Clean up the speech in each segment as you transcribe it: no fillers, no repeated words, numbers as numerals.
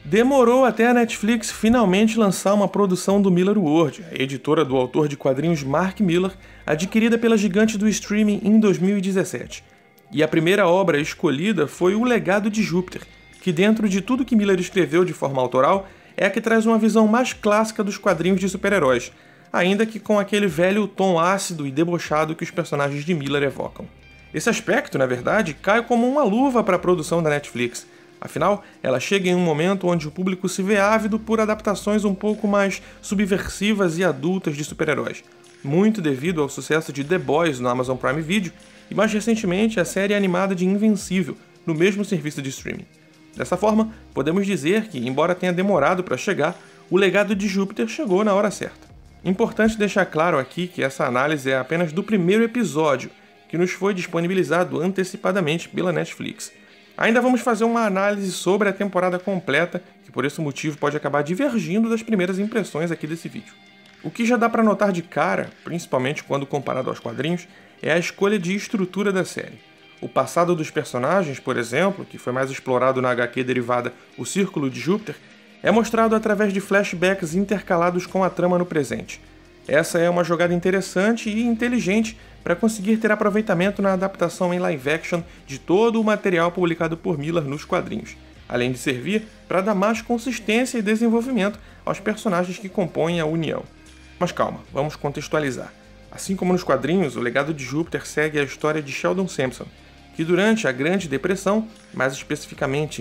Demorou até a Netflix finalmente lançar uma produção do Miller World, a editora do autor de quadrinhos Mark Millar, adquirida pela gigante do streaming em 2017. E a primeira obra escolhida foi O Legado de Júpiter, que dentro de tudo que Miller escreveu de forma autoral, é a que traz uma visão mais clássica dos quadrinhos de super-heróis, ainda que com aquele velho tom ácido e debochado que os personagens de Miller evocam. Esse aspecto, na verdade, cai como uma luva para a produção da Netflix. Afinal, ela chega em um momento onde o público se vê ávido por adaptações um pouco mais subversivas e adultas de super-heróis, muito devido ao sucesso de The Boys no Amazon Prime Video e mais recentemente a série animada de Invencível, no mesmo serviço de streaming. Dessa forma, podemos dizer que, embora tenha demorado para chegar, O Legado de Júpiter chegou na hora certa. Importante deixar claro aqui que essa análise é apenas do primeiro episódio, que nos foi disponibilizado antecipadamente pela Netflix. Ainda vamos fazer uma análise sobre a temporada completa, que por esse motivo pode acabar divergindo das primeiras impressões aqui desse vídeo. O que já dá para notar de cara, principalmente quando comparado aos quadrinhos, é a escolha de estrutura da série. O passado dos personagens, por exemplo, que foi mais explorado na HQ derivada O Círculo de Júpiter, é mostrado através de flashbacks intercalados com a trama no presente. Essa é uma jogada interessante e inteligente para conseguir ter aproveitamento na adaptação em live action de todo o material publicado por Miller nos quadrinhos, além de servir para dar mais consistência e desenvolvimento aos personagens que compõem a União. Mas calma, vamos contextualizar. Assim como nos quadrinhos, O Legado de Júpiter segue a história de Sheldon Sampson, que durante a Grande Depressão, mais especificamente em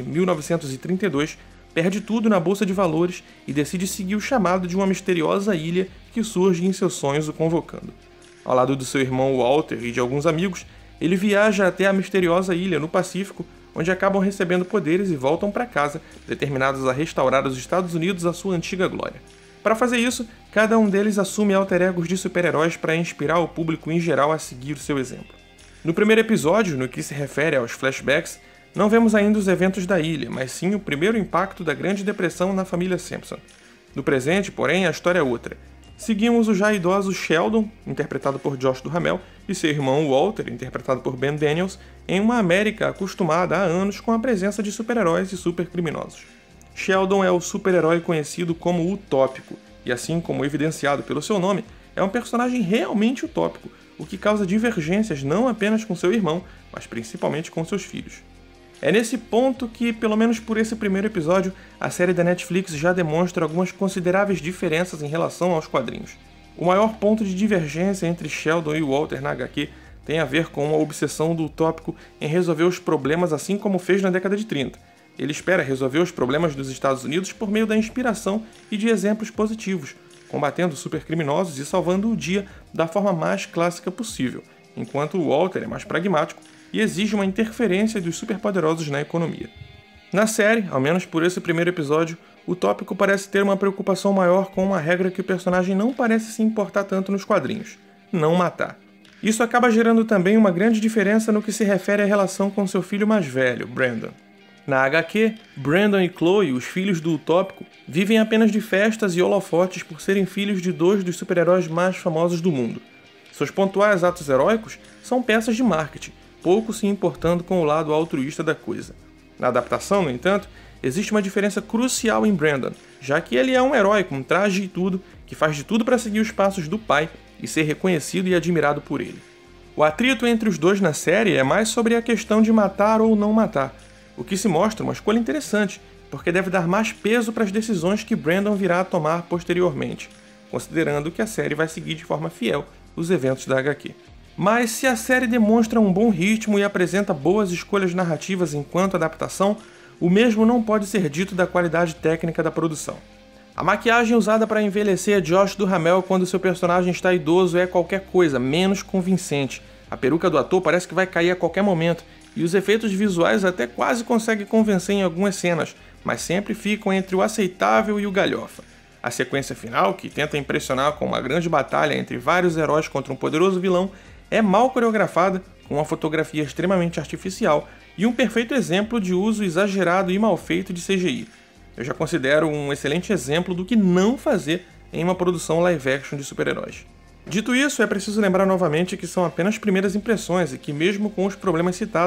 1932, perde tudo na bolsa de valores e decide seguir o chamado de uma misteriosa ilha que surge em seus sonhos o convocando. Ao lado do seu irmão Walter e de alguns amigos, ele viaja até a misteriosa ilha no Pacífico, onde acabam recebendo poderes e voltam para casa, determinados a restaurar os Estados Unidos à sua antiga glória. Para fazer isso, cada um deles assume alter egos de super-heróis para inspirar o público em geral a seguir o seu exemplo. No primeiro episódio, no que se refere aos flashbacks, não vemos ainda os eventos da ilha, mas sim o primeiro impacto da Grande Depressão na família Sampson. No presente, porém, a história é outra. Seguimos o já idoso Sheldon, interpretado por Josh Duhamel, e seu irmão Walter, interpretado por Ben Daniels, em uma América acostumada há anos com a presença de super-heróis e super-criminosos. Sheldon é o super-herói conhecido como utópico, e assim como evidenciado pelo seu nome, é um personagem realmente utópico, o que causa divergências não apenas com seu irmão, mas principalmente com seus filhos. É nesse ponto que, pelo menos por esse primeiro episódio, a série da Netflix já demonstra algumas consideráveis diferenças em relação aos quadrinhos. O maior ponto de divergência entre Sheldon e Walter na HQ tem a ver com a obsessão do utópico em resolver os problemas assim como fez na década de 30. Ele espera resolver os problemas dos Estados Unidos por meio da inspiração e de exemplos positivos, combatendo supercriminosos e salvando o dia da forma mais clássica possível, enquanto Walter é mais pragmático e exige uma interferência dos superpoderosos na economia. Na série, ao menos por esse primeiro episódio, o tópico parece ter uma preocupação maior com uma regra que o personagem não parece se importar tanto nos quadrinhos: não matar. Isso acaba gerando também uma grande diferença no que se refere à relação com seu filho mais velho, Brandon. Na HQ, Brandon e Chloe, os filhos do utópico, vivem apenas de festas e holofotes por serem filhos de dois dos super-heróis mais famosos do mundo. Seus pontuais atos heróicos são peças de marketing, pouco se importando com o lado altruísta da coisa. Na adaptação, no entanto, existe uma diferença crucial em Brandon, já que ele é um herói com traje e tudo, que faz de tudo para seguir os passos do pai e ser reconhecido e admirado por ele. O atrito entre os dois na série é mais sobre a questão de matar ou não matar, o que se mostra uma escolha interessante, porque deve dar mais peso para as decisões que Brandon virá a tomar posteriormente, considerando que a série vai seguir de forma fiel os eventos da HQ. Mas se a série demonstra um bom ritmo e apresenta boas escolhas narrativas enquanto adaptação, o mesmo não pode ser dito da qualidade técnica da produção. A maquiagem usada para envelhecer Josh Duhamel quando seu personagem está idoso é qualquer coisa menos convincente. A peruca do ator parece que vai cair a qualquer momento, e os efeitos visuais até quase conseguem convencer em algumas cenas, mas sempre ficam entre o aceitável e o galhofa. A sequência final, que tenta impressionar com uma grande batalha entre vários heróis contra um poderoso vilão, é mal coreografada, com uma fotografia extremamente artificial e um perfeito exemplo de uso exagerado e mal feito de CGI. Eu já considero um excelente exemplo do que não fazer em uma produção live action de super-heróis. Dito isso, é preciso lembrar novamente que são apenas primeiras impressões e que, mesmo com os problemas citados,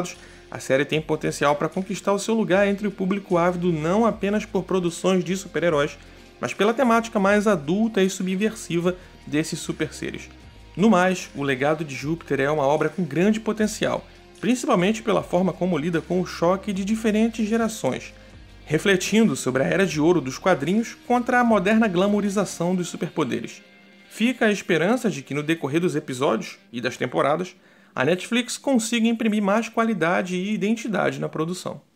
A série tem potencial para conquistar o seu lugar entre o público ávido não apenas por produções de super-heróis, mas pela temática mais adulta e subversiva desses super-seres. No mais, O Legado de Júpiter é uma obra com grande potencial, principalmente pela forma como lida com o choque de diferentes gerações, refletindo sobre a era de ouro dos quadrinhos contra a moderna glamourização dos superpoderes. Fica a esperança de que no decorrer dos episódios e das temporadas, a Netflix consiga imprimir mais qualidade e identidade na produção.